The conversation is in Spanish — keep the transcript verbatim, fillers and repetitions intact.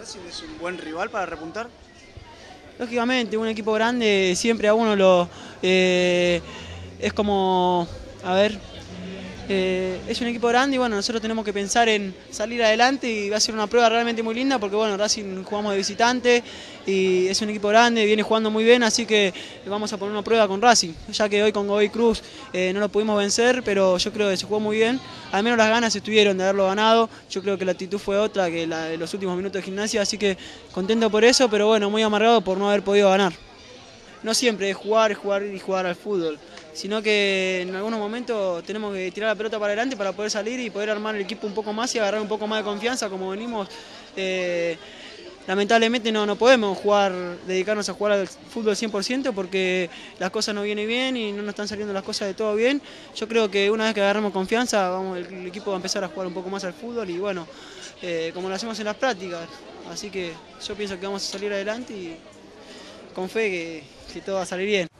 ¿Racing es un buen rival para repuntar? Lógicamente, un equipo grande siempre a uno lo... eh, es como... A ver... Eh, es un equipo grande y bueno, nosotros tenemos que pensar en salir adelante y va a ser una prueba realmente muy linda porque bueno, Racing jugamos de visitante y es un equipo grande, viene jugando muy bien, así que vamos a poner una prueba con Racing, ya que hoy con Godoy Cruz eh, no lo pudimos vencer, pero yo creo que se jugó muy bien, al menos las ganas estuvieron de haberlo ganado, yo creo que la actitud fue otra que la de los últimos minutos de Gimnasia, así que contento por eso, pero bueno, muy amargado por no haber podido ganar. No siempre es jugar, jugar y jugar al fútbol, sino que en algunos momentos tenemos que tirar la pelota para adelante para poder salir y poder armar el equipo un poco más y agarrar un poco más de confianza como venimos. Eh, lamentablemente no, no podemos jugar, dedicarnos a jugar al fútbol cien por ciento porque las cosas no vienen bien y no nos están saliendo las cosas de todo bien. Yo creo que una vez que agarramos confianza, vamos, el, el equipo va a empezar a jugar un poco más al fútbol y bueno, eh, como lo hacemos en las prácticas. Así que yo pienso que vamos a salir adelante y con fe que, que todo va a salir bien.